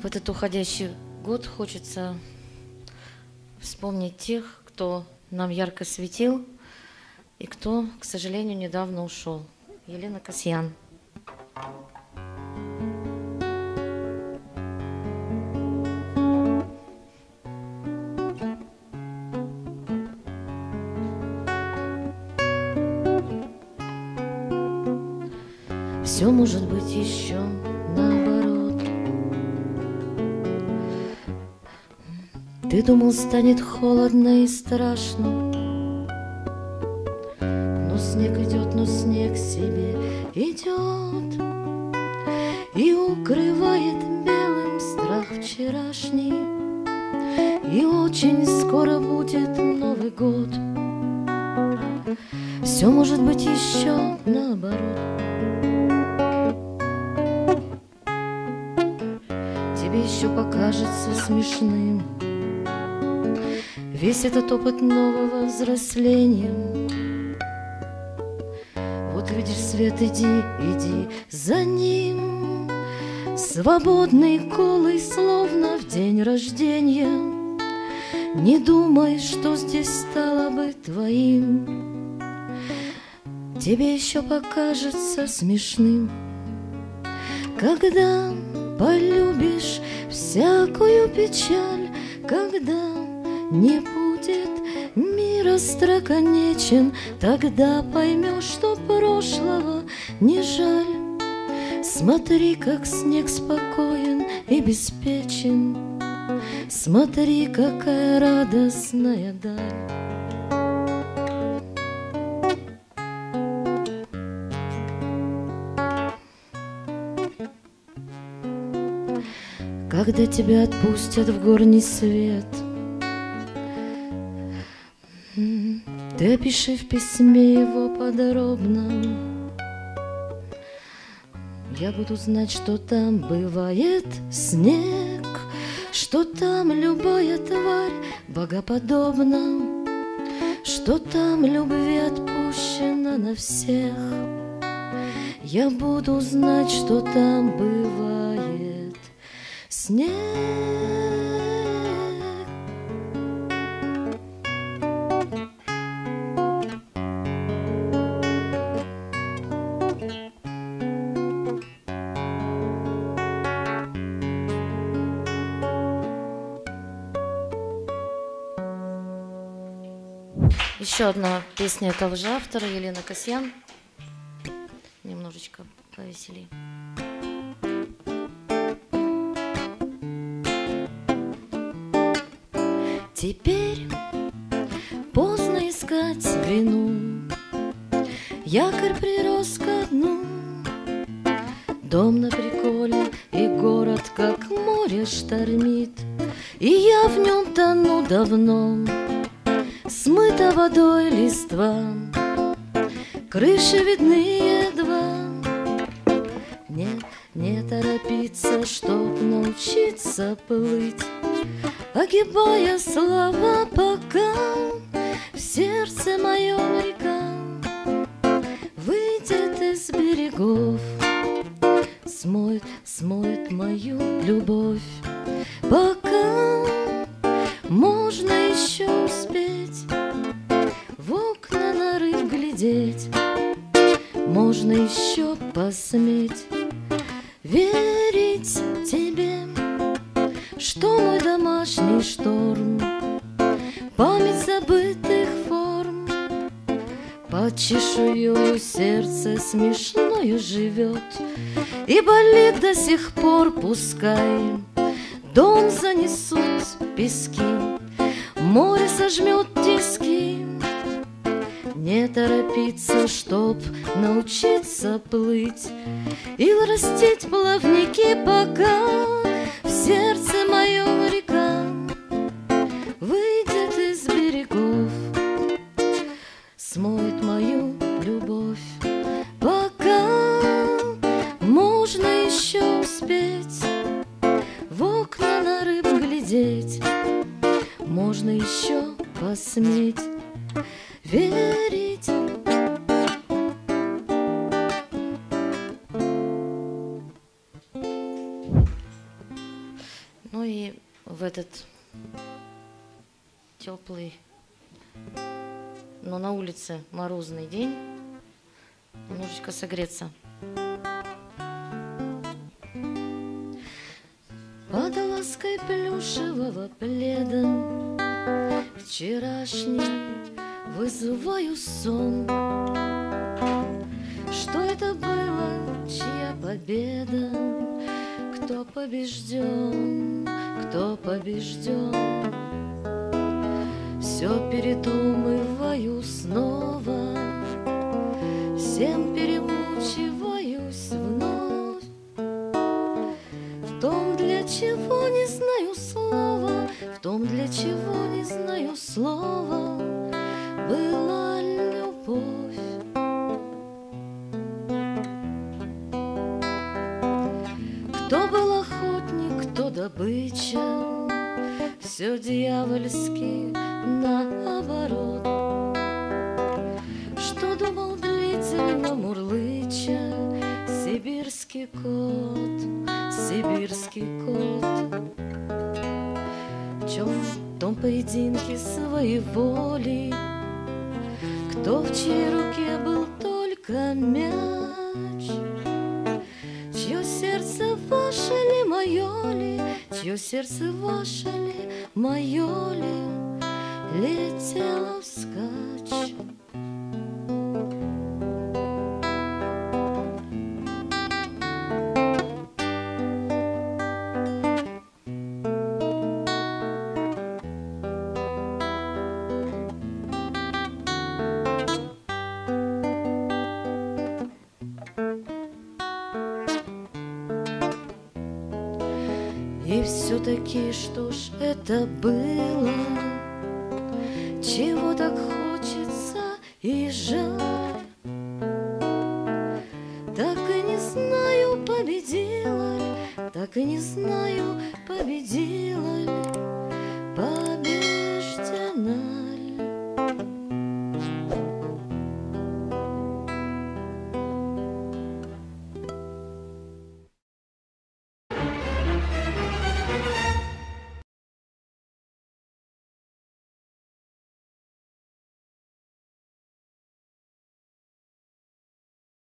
В этот уходящий год хочется вспомнить тех, кто нам ярко светил и кто, к сожалению, недавно ушел. Елена Касьян. Все может быть еще наоборот. Ты думал, станет холодно и страшно, но снег идет, но снег себе идет и укрывает белым страх вчерашний. И очень скоро будет Новый год. Все может быть еще наоборот. Тебе еще покажется смешным весь этот опыт нового взросления. Вот видишь свет, иди, иди за ним, свободный, голый, словно в день рождения. Не думай, что здесь стало бы твоим. Тебе еще покажется смешным, когда полюбишь всякую печаль, когда не будет мир остроконечен, тогда поймешь, что прошлого не жаль. Смотри, как снег спокоен и беспечен, смотри, какая радостная даль. Когда тебя отпустят в горний свет, ты опиши в письме его подробно. Я буду знать, что там бывает снег, что там любая тварь богоподобна, что там любви отпущено на всех. Я буду знать, что там бывает снег. Еще одна песня этого же автора, Елена Касьян. Немножечко повеселее. Теперь поздно искать вину, якорь прирос ко дну. Дом на приколе и город, как море, штормит, и я в нем тону давно. Смыта водой листва, крыши видны едва. Нет, не торопиться, чтоб научиться плыть, огибая слова, пока в сердце моем река выйдет из берегов, смоет, смоет мою любовь. Пока можно еще успеть в окна нарыв глядеть, можно еще посметь верить тебе, что мой домашний шторм, память забытых форм, под чешуёю сердце смешною живет и болит до сих пор. Пускай дом занесут пески, море сожмет тиски. Не торопиться, чтоб научиться плыть и растить плавники, пока в сердце моем река выйдет из берегов, смоет мою любовь. Пока можно еще успеть в окна на рыб глядеть, можно еще посметь верить. Ну и в этот теплый, но на улице морозный день немножечко согреться. Под лаской плюшевого пледа вчерашний вызываю сон. Что это было, чья победа? Кто побежден, кто побежден? Все передумываю снова, всем переучиваюсь вновь. В том, для чего не знаю слова, в том, для чего не знаю слова, была любовь. Кто был охотник, кто добыча, все дьявольски наоборот. Что думал длительно мурлыча сибирский кот, сибирский кот? В чем в том поединке своей воли, кто в чьей руке был только мяч? Чье сердце ваше ли, мое ли? Чье сердце ваше ли, мое ли, летело вскачь? И все-таки что ж это было, чего так хочется и жаль? Так и не знаю, победила ли, так и не знаю, победила